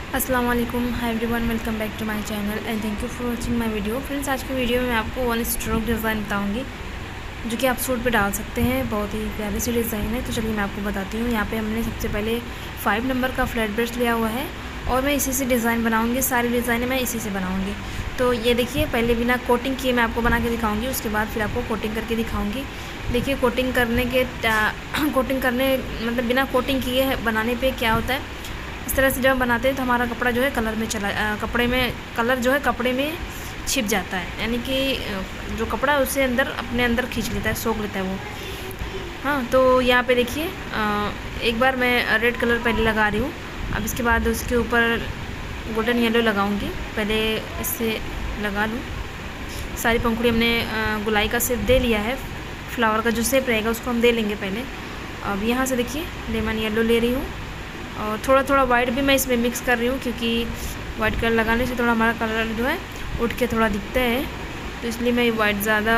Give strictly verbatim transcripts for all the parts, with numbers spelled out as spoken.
अस्सलाम वालेकुम, hi everyone, welcome back to my channel and thank you for watching my video. Friends, आज की video में मैं आपको वन स्ट्रोक डिज़ाइन बताऊंगी जो कि आप सूट पे डाल सकते हैं। बहुत ही प्यारी सी डिज़ाइन है, तो चलिए मैं आपको बताती हूँ। यहाँ पे हमने सबसे पहले फाइव नंबर का फ्लैट ब्रश लिया हुआ है और मैं इसी से डिज़ाइन बनाऊँगी। सारी डिज़ाइनें मैं इसी से बनाऊँगी। तो ये देखिए, पहले बिना कोटिंग किए मैं आपको बना के दिखाऊँगी, उसके बाद फिर आपको कोटिंग करके दिखाऊँगी। देखिए, कोटिंग करने के कोटिंग करने मतलब बिना कोटिंग किए बनाने पर क्या होता है, इस तरह से जब हम बनाते हैं तो हमारा कपड़ा जो है कलर में चला आ, कपड़े में कलर जो है कपड़े में छिप जाता है, यानी कि जो कपड़ा है उसे अंदर अपने अंदर खींच लेता है, सोख लेता है वो। हाँ, तो यहाँ पे देखिए, एक बार मैं रेड कलर पहले लगा रही हूँ। अब इसके बाद उसके ऊपर गोल्डन येलो लगाऊंगी। पहले इससे लगा लूँ। सारी पंखुड़ी हमने गुलाई का शेप दे लिया है, फ्लावर का जो शेप रहेगा उसको हम दे लेंगे पहले। अब यहाँ से देखिए लेमन येलो ले रही हूँ और थोड़ा थोड़ा वाइट भी मैं इसमें मिक्स कर रही हूँ, क्योंकि वाइट कलर लगाने से थोड़ा हमारा कलर जो है उठ के थोड़ा दिखता है, तो इसलिए मैं वाइट ज़्यादा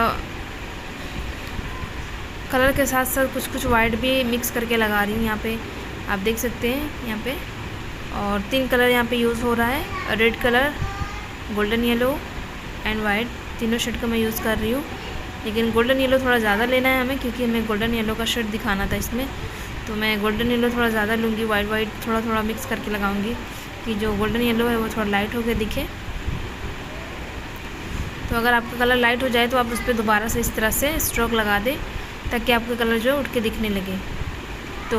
कलर के साथ साथ कुछ कुछ वाइट भी मिक्स करके लगा रही हूँ। यहाँ पे आप देख सकते हैं, यहाँ पे और तीन कलर यहाँ पे यूज़ हो रहा है, red colour, golden yellow and white, तीनों शेड का मैं यूज़ कर रही हूँ। लेकिन गोल्डन येलो थोड़ा ज़्यादा लेना है हमें, क्योंकि हमें गोल्डन येलो का शेड दिखाना था इसमें, तो मैं गोल्डन येलो थोड़ा ज़्यादा लूँगी। वाइट वाइट थोड़ा थोड़ा मिक्स करके लगाऊंगी कि जो गोल्डन येलो है वो थोड़ा लाइट होकर दिखे। तो अगर आपका कलर लाइट हो जाए तो आप उस पर दोबारा से इस तरह से स्ट्रोक लगा दें, ताकि आपका कलर जो है उठ के दिखने लगे। तो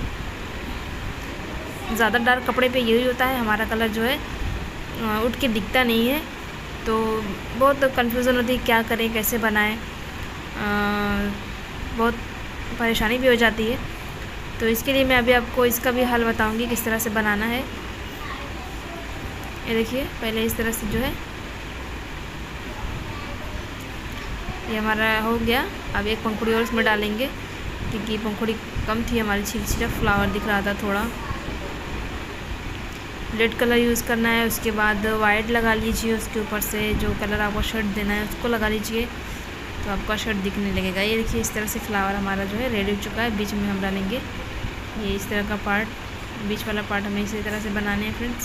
ज़्यादा डार्क कपड़े पे यही होता है, हमारा कलर जो है उठ के दिखता नहीं है, तो बहुत कन्फ्यूज़न होती है क्या करें, कैसे बनाएं, बहुत परेशानी भी हो जाती है। तो इसके लिए मैं अभी आपको इसका भी हल बताऊंगी किस तरह से बनाना है। ये देखिए, पहले इस तरह से जो है ये हमारा हो गया। अब एक पंखुड़ी और इसमें डालेंगे, क्योंकि पंखुड़ी कम थी हमारी, सिर्फ सिर्फ फ्लावर दिख रहा था थोड़ा। रेड कलर यूज़ करना है, उसके बाद वाइट लगा लीजिए, उसके ऊपर से जो कलर आपको शर्ट देना है उसको लगा लीजिए, तो आपका शर्ट दिखने लगेगा। ये देखिए, इस तरह से फ्लावर हमारा जो है रेडी हो चुका है। बीच में हम डालेंगे ये इस तरह का पार्ट, बीच वाला पार्ट हमें इसी तरह से बनाने हैं फ्रेंड्स।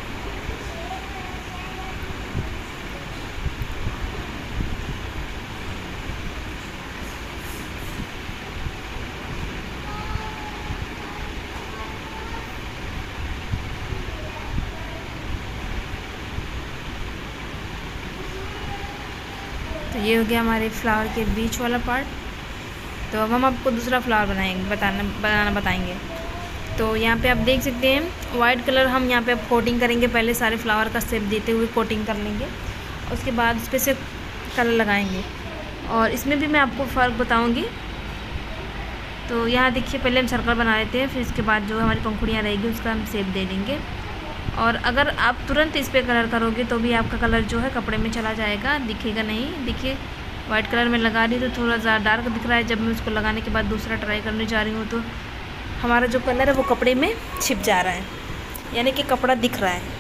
तो ये हो गया हमारे फ्लावर के बीच वाला पार्ट। तो अब हम आपको दूसरा फ्लावर बनाएंगे बताना बनाना बताएंगे। तो यहाँ पे आप देख सकते हैं, वाइट कलर हम यहाँ पे अब कोटिंग करेंगे। पहले सारे फ्लावर का शेप देते हुए कोटिंग कर लेंगे, उसके बाद उस पर से कलर लगाएंगे, और इसमें भी मैं आपको फ़र्क बताऊँगी। तो यहाँ देखिए, पहले हम सर्कल बना लेते हैं, फिर इसके बाद जो हमारी पंखुड़ियाँ रहेगी उसका हम शेप दे देंगे। और अगर आप तुरंत इस पर कलर करोगे तो भी आपका कलर जो है कपड़े में चला जाएगा, दिखेगा नहीं। देखिए, वाइट कलर में लगा रही तो थोड़ा ज़्यादा डार्क दिख रहा है। जब मैं उसको लगाने के बाद दूसरा ट्राई करने जा रही हूँ तो हमारा जो कलर है वो कपड़े में छिप जा रहा है, यानी कि कपड़ा दिख रहा है।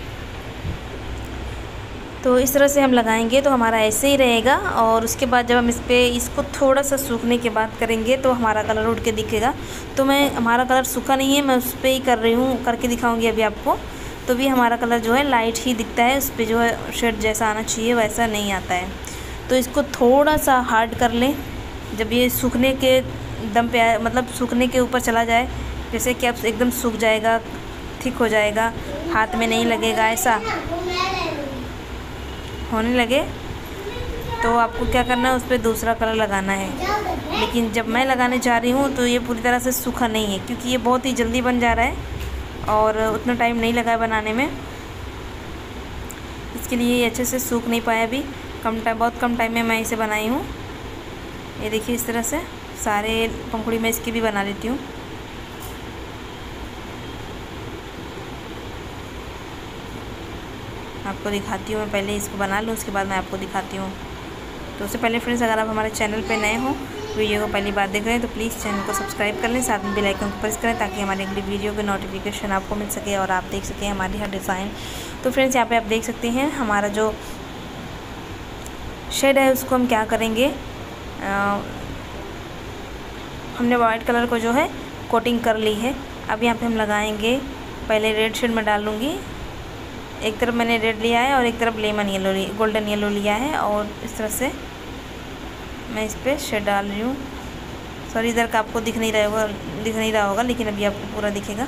तो इस तरह से हम लगाएंगे तो हमारा ऐसे ही रहेगा। और उसके बाद जब हम इस पर इसको थोड़ा सा सूखने के बाद करेंगे तो हमारा कलर उठ के दिखेगा। तो मैं हमारा कलर सूखा नहीं है, मैं उस पर ही कर रही हूँ, करके दिखाऊँगी अभी आपको। तो भी हमारा कलर जो है लाइट ही दिखता है, उस पर जो है शेड जैसा आना चाहिए वैसा नहीं आता है। तो इसको थोड़ा सा हार्ड कर लें। जब ये सूखने के दम पे आए, मतलब सूखने के ऊपर चला जाए, जैसे कि अब एकदम सूख जाएगा, थिक हो जाएगा, हाथ में नहीं लगेगा, ऐसा होने लगे तो आपको क्या करना है, उस पर दूसरा कलर लगाना है। लेकिन जब मैं लगाने जा रही हूँ तो ये पूरी तरह से सूखा नहीं है, क्योंकि ये बहुत ही जल्दी बन जा रहा है और उतना टाइम नहीं लगा है बनाने में, इसके लिए ये अच्छे से सूख नहीं पाया अभी। कम टाइम बहुत कम टाइम में मैं इसे बनाई हूँ। ये देखिए, इस तरह से सारे पंखुड़ी मैं इसकी भी बना लेती हूँ। आपको दिखाती हूँ, मैं पहले इसको बना लूँ, उसके बाद मैं आपको दिखाती हूँ। तो उससे पहले फ्रेंड्स, अगर आप हमारे चैनल पे नए हो, वीडियो को पहली बार देख रहे हैं, तो प्लीज़ चैनल को सब्सक्राइब कर लें, साथ में बेल आइकन को प्रेस करें, ताकि हमारी अगली वीडियो की नोटिफिकेशन आपको मिल सके और आप देख सकें हमारी हर डिज़ाइन। तो फ्रेंड्स, यहाँ पे आप देख सकते हैं हमारा जो शेड है उसको हम क्या करेंगे, आ, हमने वाइट कलर को जो है कोटिंग कर ली है। अब यहाँ पे हम लगाएंगे, पहले रेड शेड में डाल लूँगी एक तरफ मैंने रेड लिया है और एक तरफ लेमन येलो गोल्डन येलो लिया है, और इस तरह से मैं इस पर शेड डाल रही हूँ। सॉरी, इधर का आपको दिख नहीं रहा होगा दिख नहीं रहा होगा लेकिन अभी आपको पूरा दिखेगा।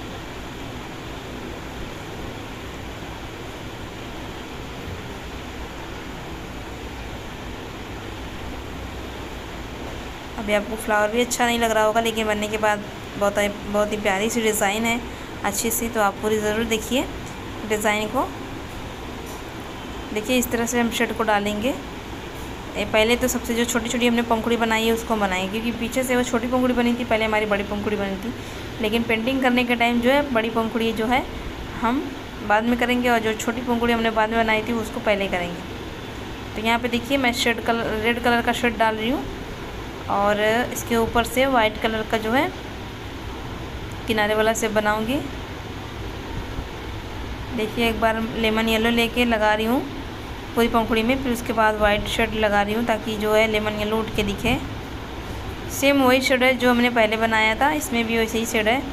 अभी आपको फ्लावर भी अच्छा नहीं लग रहा होगा, लेकिन बनने के बाद बहुत बहुत ही प्यारी सी डिज़ाइन है, अच्छी सी। तो आप पूरी ज़रूर देखिए डिज़ाइन को। देखिए इस तरह से हम शेड को डालेंगे। पहले तो सबसे जो छोटी छोटी हमने पंखुड़ी बनाई है उसको बनाएंगे, क्योंकि पीछे से वो छोटी पंखुड़ी बनी थी, पहले हमारी बड़ी पंखुड़ी बनी थी। लेकिन पेंटिंग करने के टाइम जो है बड़ी पंखुड़ी जो है हम बाद में करेंगे, और जो छोटी पंखुड़ी हमने बाद में बनाई थी उसको पहले करेंगे। तो यहाँ पे देखिए मैं शेड कलर रेड कलर का शेड डाल रही हूँ, और इसके ऊपर से वाइट कलर का जो है किनारे वाला से बनाऊँगी। देखिए एक बार लेमन येलो लेके लगा रही हूँ पूरी पंखुड़ी में, फिर उसके बाद वाइट शेड लगा रही हूँ ताकि जो है लेमन येलो उठ के दिखे। सेम वही शेड है जो हमने पहले बनाया था, इसमें भी वैसे ही शेड है।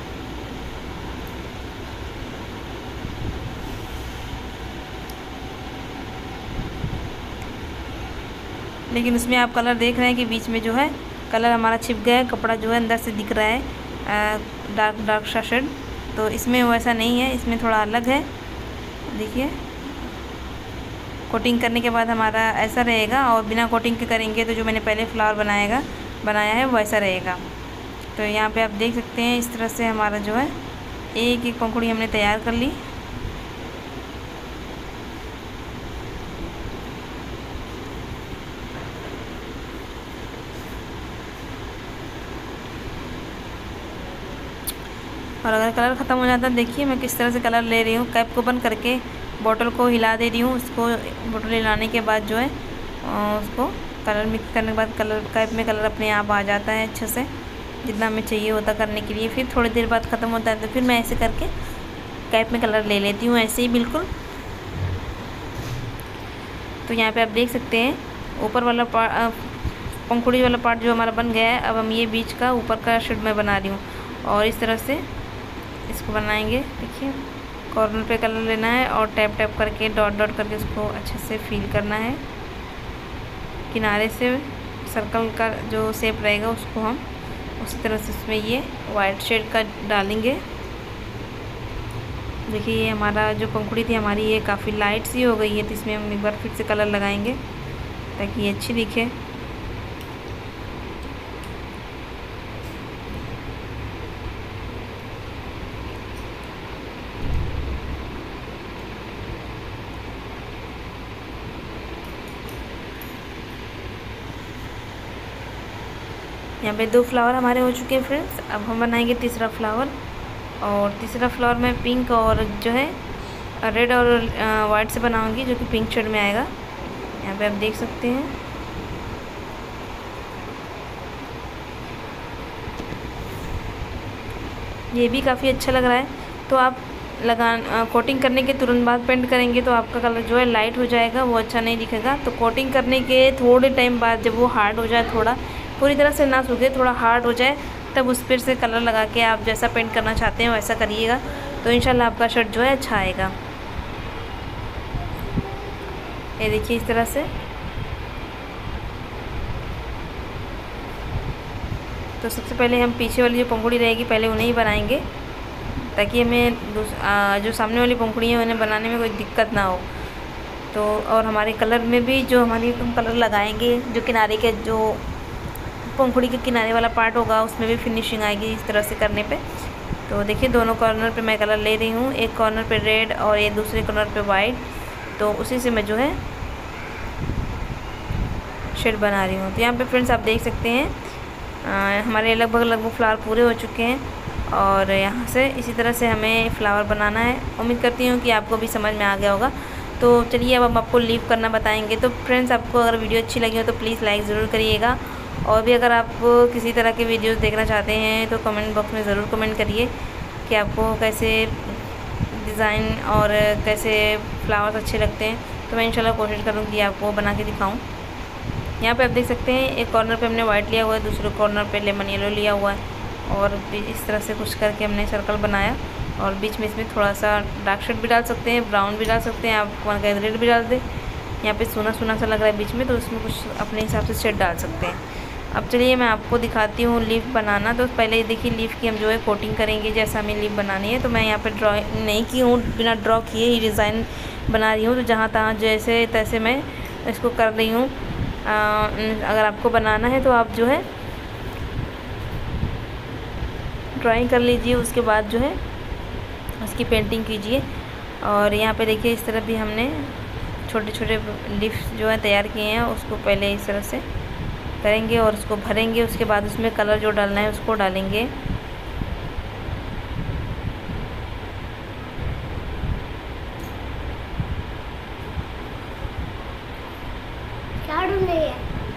लेकिन उसमें आप कलर देख रहे हैं कि बीच में जो है कलर हमारा छिप गया है, कपड़ा जो है अंदर से दिख रहा है डार्क डार्क सा शेड। तो इसमें वैसा नहीं है, इसमें थोड़ा अलग है। देखिए कोटिंग करने के बाद हमारा ऐसा रहेगा, और बिना कोटिंग के करेंगे तो जो मैंने पहले फ्लावर बनाएगा बनाया है वैसा रहेगा। तो यहाँ पे आप देख सकते हैं इस तरह से हमारा जो है एक एक पंखुड़ी हमने तैयार कर ली। और अगर कलर ख़त्म हो जाता है, देखिए मैं किस तरह से कलर ले रही हूँ। कैप को बंद करके बॉटल को हिला दे रही हूँ। उसको बॉटल हिलाने के बाद जो है उसको कलर मिक्स करने के बाद कलर कैप में कलर अपने आप आ जाता है अच्छे से, जितना हमें चाहिए होता करने के लिए। फिर थोड़ी देर बाद ख़त्म होता है तो फिर मैं ऐसे करके कैप में कलर ले लेती हूँ, ऐसे ही बिल्कुल। तो यहाँ पे आप देख सकते हैं ऊपर वाला पार्ट, पंखुड़ी वाला पार्ट जो हमारा बन गया है। अब हम ये बीच का ऊपर का शेड मैं बना रही हूँ, और इस तरह से इसको बनाएंगे। देखिए कॉर्नर पे कलर लेना है और टैप टैप करके डॉट डॉट करके उसको अच्छे से फिल करना है। किनारे से सर्कल का जो शेप रहेगा उसको हम उसी तरह से उसमें ये वाइट शेड का डालेंगे। देखिए ये हमारा जो पंखुड़ी थी हमारी ये काफ़ी लाइट सी हो गई है, तो इसमें हम एक बार फिर से कलर लगाएंगे ताकि ये अच्छी दिखे। यहाँ पे दो फ्लावर हमारे हो चुके हैं फ्रेंड्स। अब हम बनाएंगे तीसरा फ्लावर, और तीसरा फ्लावर मैं पिंक और जो है रेड और वाइट से बनाऊंगी, जो कि पिंक शेड में आएगा। यहाँ पे आप देख सकते हैं। ये भी काफ़ी अच्छा लग रहा है। तो आप लगा कोटिंग करने के तुरंत बाद पेंट करेंगे तो आपका कलर जो है लाइट हो जाएगा, वो अच्छा नहीं दिखेगा। तो कोटिंग करने के थोड़े टाइम बाद जब वो हार्ड हो जाए, थोड़ा पूरी तरह से ना सूखे, थोड़ा हार्ड हो जाए, तब उस पर से कलर लगा के आप जैसा पेंट करना चाहते हैं वैसा करिएगा। तो इंशाल्लाह आपका शर्ट जो है अच्छा आएगा। ये देखिए इस तरह से। तो सबसे पहले हम पीछे वाली जो पंखुड़ी रहेगी पहले उन्हें ही बनाएंगे, ताकि हमें जो सामने वाली पंखुड़ी है उन्हें बनाने में कोई दिक्कत ना हो। तो और हमारे कलर में भी जो हमारी हम कलर लगाएंगे, जो किनारे के जो पंखुड़ी के किनारे वाला पार्ट होगा उसमें भी फिनिशिंग आएगी इस तरह से करने पे। तो देखिए दोनों कॉर्नर पे मैं कलर ले रही हूँ, एक कॉर्नर पे रेड और एक दूसरे कॉर्नर पे वाइट। तो उसी से मैं जो है शेड बना रही हूँ। तो यहाँ पे फ्रेंड्स आप देख सकते हैं आ, हमारे लगभग लगभग फ्लावर पूरे हो चुके हैं, और यहाँ से इसी तरह से हमें फ्लावर बनाना है। उम्मीद करती हूँ कि आपको भी समझ में आ गया होगा। तो चलिए अब हम आपको लीव करना बताएंगे। तो फ्रेंड्स आपको अगर वीडियो अच्छी लगी हो तो प्लीज़ लाइक ज़रूर करिएगा, और भी अगर आप किसी तरह के वीडियोस देखना चाहते हैं तो कमेंट बॉक्स में ज़रूर कमेंट करिए कि आपको कैसे डिज़ाइन और कैसे फ्लावर्स अच्छे लगते हैं। तो मैं इंशाल्लाह कोशिश करूँगी कि आपको बना के दिखाऊँ। यहाँ पे आप देख सकते हैं एक कॉर्नर पे हमने वाइट लिया हुआ है, दूसरे कॉर्नर पे लेमन येलो लिया हुआ है, और इस तरह से कुछ करके हमने सर्कल बनाया। और बीच में इसमें थोड़ा सा डार्क शेड भी डाल सकते हैं, ब्राउन भी डाल सकते हैं, आप मन का रेड भी डाल दें। यहाँ पे सोना सोना सा लग रहा है बीच में, तो उसमें कुछ अपने हिसाब से शेड डाल सकते हैं। अब चलिए मैं आपको दिखाती हूँ लीफ बनाना। तो पहले देखिए लीफ की हम जो है कोटिंग करेंगे, जैसा हमें लीफ बनानी है। तो मैं यहाँ पे ड्राइंग नहीं की हूँ, बिना ड्रॉ किए ही डिज़ाइन बना रही हूँ। तो जहाँ तहाँ जैसे तैसे मैं इसको कर रही हूँ। अगर आपको बनाना है तो आप जो है ड्राइंग कर लीजिए, उसके बाद जो है उसकी पेंटिंग कीजिए। और यहाँ पे देखिए इस तरह भी हमने छोटे छोटे लीफ जो है तैयार किए हैं, उसको पहले इस तरह से करेंगे और उसको भरेंगे। उसके बाद उसमें कलर जो डालना है उसको डालेंगे। क्या ढूंढ रही है?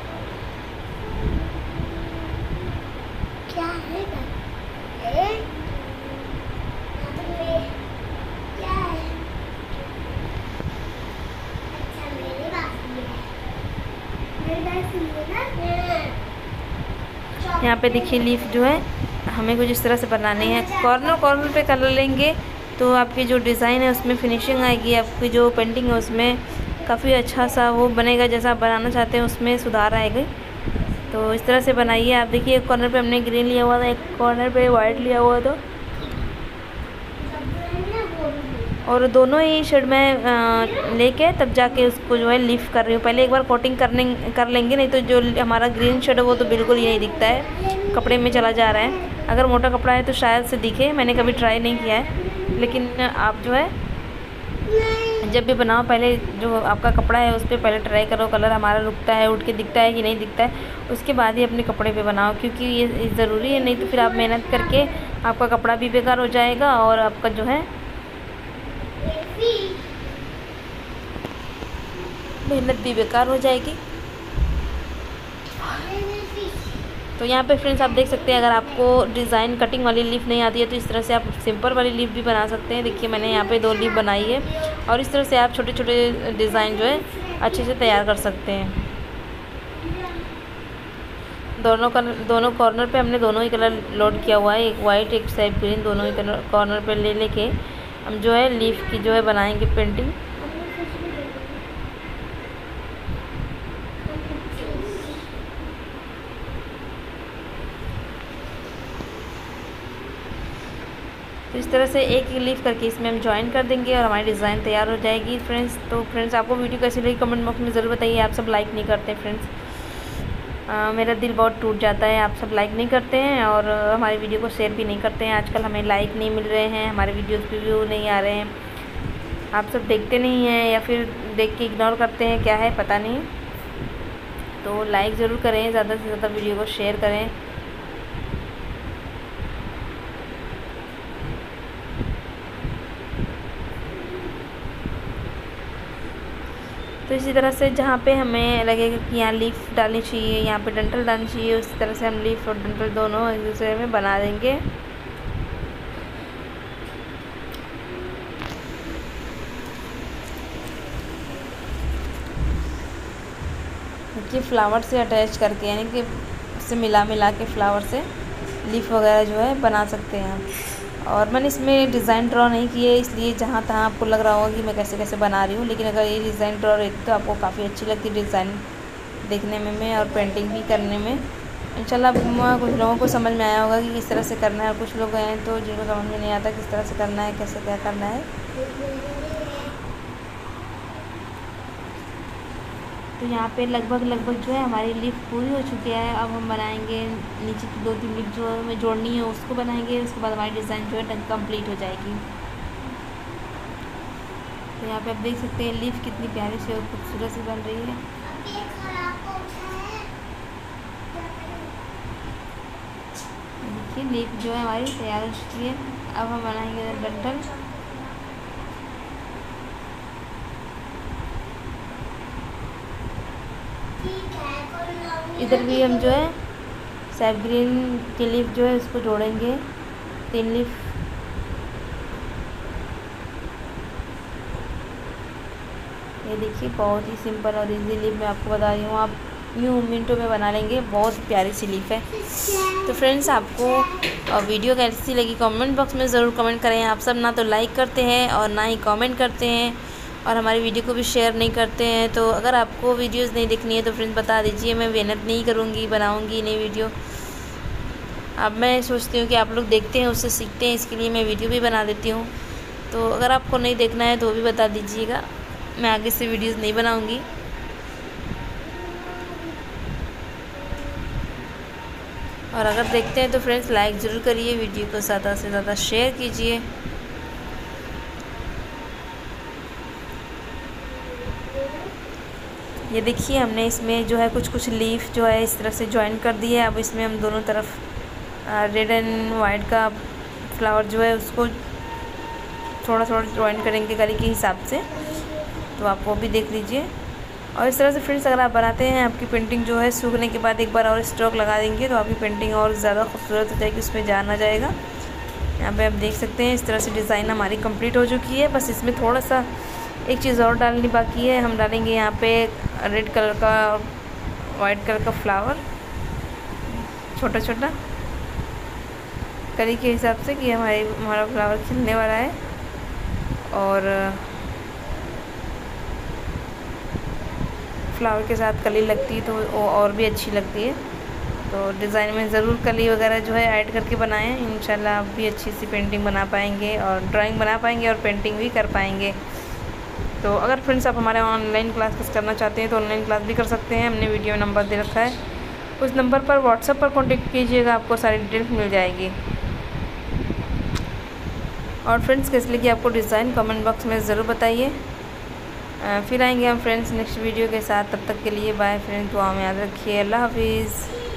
क्या है? ए? क्या है? अच्छा मेरी बात सुनिए। मेरी बात सुनिए ना। यहाँ पे देखिए लीफ जो है हमें कुछ इस तरह से बनानी है। कॉर्नर कॉर्नर पे कलर लेंगे तो आपकी जो डिज़ाइन है उसमें फिनिशिंग आएगी, आपकी जो पेंटिंग है उसमें काफ़ी अच्छा सा वो बनेगा, जैसा आप बनाना चाहते हैं उसमें सुधार आएगा। तो इस तरह से बनाइए आप। देखिए एक कॉर्नर पे हमने ग्रीन लिया हुआ था, एक कॉर्नर पे वाइट लिया हुआ था, और दोनों ही शेड में लेके तब जाके उसको जो है लीफ कर रही हूँ। पहले एक बार कोटिंग करने कर लेंगे, नहीं तो जो हमारा ग्रीन शेड है वो तो बिल्कुल ही नहीं दिखता है, कपड़े में चला जा रहा है। अगर मोटा कपड़ा है तो शायद से दिखे, मैंने कभी ट्राई नहीं किया है। लेकिन आप जो है जब भी बनाओ पहले जो आपका कपड़ा है उस पर पहले ट्राई करो, कलर हमारा रुकता है, उठ के दिखता है कि नहीं दिखता है, उसके बाद ही अपने कपड़े पे बनाओ, क्योंकि ये ज़रूरी है। नहीं तो फिर आप मेहनत करके आपका कपड़ा भी बेकार हो जाएगा और आपका जो है मेहनत भी बेकार हो जाएगी। तो यहाँ पे फ्रेंड्स आप देख सकते हैं, अगर आपको डिज़ाइन कटिंग वाली लीफ नहीं आती है तो इस तरह से आप सिंपल वाली लीफ भी बना सकते हैं। देखिए मैंने यहाँ पे दो लीफ बनाई है, और इस तरह से आप छोटे छोटे डिज़ाइन जो है अच्छे से तैयार कर सकते हैं। दोनों कलर दोनों कॉर्नर पे हमने दोनों ही कलर लोड किया हुआ है, एक वाइट एक स्काई ग्रीन, दोनों ही कलर कॉर्नर पे ले लेके हम जो है लीफ की जो है बनाएंगे पेंटिंग। तो इस तरह से एक ही लीफ करके इसमें हम ज्वाइन कर देंगे और हमारी डिज़ाइन तैयार हो जाएगी फ्रेंड्स। तो फ्रेंड्स आपको वीडियो कैसी लगी कमेंट बॉक्स में ज़रूर बताइए। आप सब लाइक नहीं करते फ्रेंड्स, आ, मेरा दिल बहुत टूट जाता है। आप सब लाइक नहीं करते हैं और हमारी वीडियो को शेयर भी नहीं करते हैं। आजकल हमें लाइक नहीं मिल रहे हैं, हमारे वीडियोज़ पे व्यू नहीं आ रहे हैं, आप सब देखते नहीं हैं या फिर देख के इग्नोर करते हैं, क्या है पता नहीं। तो लाइक ज़रूर करें, ज़्यादा से ज़्यादा वीडियो को शेयर करें। तो इसी तरह से जहाँ पे हमें लगेगा कि यहाँ लीफ डालनी चाहिए, यहाँ पे डंठल डालनी चाहिए, उसी तरह से हम लीफ और डंठल दोनों एक दूसरे में बना देंगे। देखिए फ्लावर से अटैच करके, यानी कि उससे मिला मिला के फ्लावर से लीफ वगैरह जो है बना सकते हैं हम। और मैंने इसमें डिज़ाइन ड्रॉ नहीं किए, इसलिए जहाँ तहाँ आपको लग रहा होगा कि मैं कैसे कैसे बना रही हूँ, लेकिन अगर ये डिज़ाइन ड्रॉ रहती तो आपको काफ़ी अच्छी लगती डिज़ाइन देखने में में और पेंटिंग भी करने में। इंशाल्लाह कुछ लोगों को समझ में आया होगा कि किस तरह से करना है, और कुछ लोग हैं तो जिनको समझ में नहीं आता किस तरह से करना है, कैसे क्या करना है। तो यहाँ पे लगभग लगभग जो है हमारी लीफ पूरी हो चुकी है। अब हम बनाएंगे नीचे की दो तीन लीफ जो हमें जोड़नी है उसको बनाएंगे, उसके बाद हमारी डिज़ाइन जो है कंप्लीट हो जाएगी। तो यहाँ पे आप देख सकते हैं लीफ कितनी प्यारी सी और खूबसूरत सी बन रही है। देखिए लीफ जो है हमारी तैयार हो चुकी है। अब हम बनाएंगे डंठल। इधर भी हम जो है सैफ ग्रीन की लीफ जो है इसको जोड़ेंगे, तीन लीफ। ये देखिए बहुत ही सिंपल और इजी लीफ मैं आपको बता रही हूँ। आप यूँ मिनटों में बना लेंगे। बहुत प्यारी सी लीफ है। तो फ्रेंड्स, आपको वीडियो कैसी लगी कमेंट बॉक्स में ज़रूर कमेंट करें। आप सब ना तो लाइक करते हैं और ना ही कमेंट करते हैं और हमारी वीडियो को भी शेयर नहीं करते हैं। तो अगर आपको वीडियोस नहीं देखनी है तो फ्रेंड्स बता दीजिए, मैं मेहनत नहीं करूँगी, बनाऊँगी नई वीडियो। अब मैं सोचती हूँ कि आप लोग देखते हैं उससे सीखते हैं, इसके लिए मैं वीडियो भी बना देती हूँ। तो अगर आपको नहीं देखना है तो भी बता दीजिएगा, मैं आगे से वीडियोस नहीं बनाऊँगी। और अगर देखते हैं तो फ्रेंड्स लाइक ज़रूर करिए, वीडियो को ज़्यादा से ज़्यादा शेयर कीजिए। ये देखिए, हमने इसमें जो है कुछ कुछ लीफ जो है इस तरह से ज्वाइन कर दी है। अब इसमें हम दोनों तरफ रेड एंड वाइट का फ्लावर जो है उसको थोड़ा थोड़ा ज्वाइन करेंगे कली के हिसाब से, तो आप वो भी देख लीजिए। और इस तरह से फ्रेंड्स अगर आप बनाते हैं, आपकी पेंटिंग जो है सूखने के बाद एक बार और स्ट्रोक लगा देंगे तो आपकी पेंटिंग और ज़्यादा खूबसूरत हो जाएगी, उसमें जान आ जाएगा। यहाँ पे आप देख सकते हैं इस तरह से डिज़ाइन हमारी कंप्लीट हो चुकी है। बस इसमें थोड़ा सा एक चीज़ और डालनी बाकी है। हम डालेंगे यहाँ पे रेड कलर का और वाइट कलर का फ्लावर, छोटा छोटा कली के हिसाब से, कि हमारे हमारा फ्लावर खिलने वाला है। और फ्लावर के साथ कली लगती है तो वो और भी अच्छी लगती है। तो डिज़ाइन में ज़रूर कली वगैरह जो है ऐड करके बनाएं। इंशाल्लाह आप भी अच्छी सी पेंटिंग बना पाएंगे और ड्राइंग बना पाएंगे और पेंटिंग भी कर पाएंगे। तो अगर फ्रेंड्स आप हमारे ऑनलाइन क्लासेस करना चाहते हैं तो ऑनलाइन क्लास भी कर सकते हैं। हमने वीडियो में नंबर दे रखा है, उस नंबर पर व्हाट्सएप पर कॉन्टेक्ट कीजिएगा, आपको सारी डिटेल्स मिल जाएगी। और फ्रेंड्स कैसे लगी आपको डिज़ाइन कमेंट बॉक्स में ज़रूर बताइए। फिर आएंगे हम फ्रेंड्स नेक्स्ट वीडियो के साथ। तब तक के लिए बाय फ्रेंड्स, दुआ में याद रखिए। अल्लाह हाफिज़।